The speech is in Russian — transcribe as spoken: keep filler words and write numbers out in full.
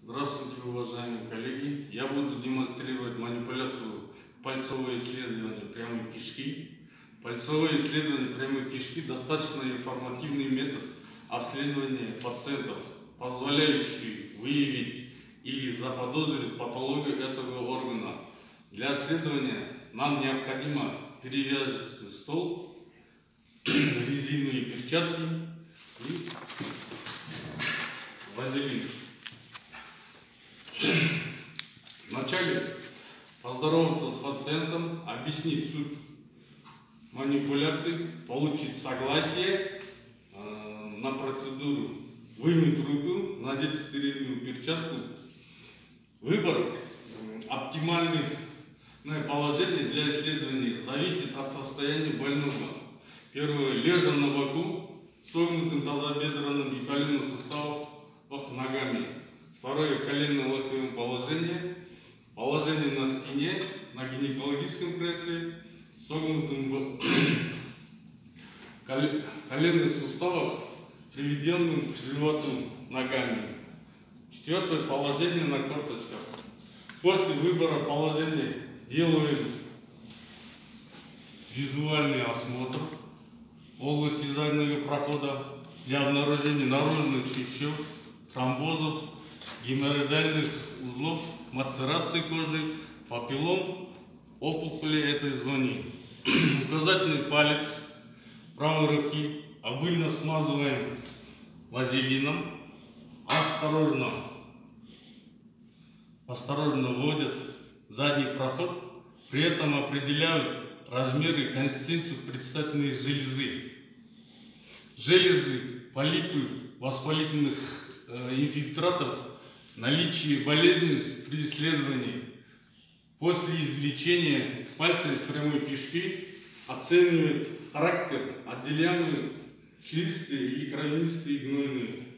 Здравствуйте, уважаемые коллеги! Я буду демонстрировать манипуляцию пальцевое исследование прямой кишки. Пальцевое исследование прямой кишки – достаточно информативный метод обследования пациентов, позволяющий выявить или заподозрить патологию этого органа. Для обследования нам необходимо перевязочный стол, резиновые перчатки и вазелин. Вначале поздороваться с пациентом, объяснить суть манипуляции, получить согласие э, на процедуру, вымыть руку, надеть стерильную перчатку. Выбор э, оптимальное положение для исследования зависит от состояния больного. Первое, лежа на боку, согнутым тазобедренным и коленным суставом ногами. Второе, колено-локтевое положение. Положение на спине, на гинекологическом кресле, согнутым коленных суставах, приведенным к животу ногами. Четвертое, положение на корточках. После выбора положения делаем визуальный осмотр области заднего прохода для обнаружения наружных чечев, тромбозов, геморроидальных узлов, мацерации кожи, папиллом, опухоли этой зоны. Указательный палец правой руки обильно смазываем вазелином, осторожно, осторожно вводят задний проход, при этом определяют размеры и консистенцию предстательной железы. Железы, полипы, воспалительных э, инфильтратов, наличие болезни при исследовании. После извлечения пальца из прямой кишки оценивают характер, отделяемые слизистые или кровянистые гнойные.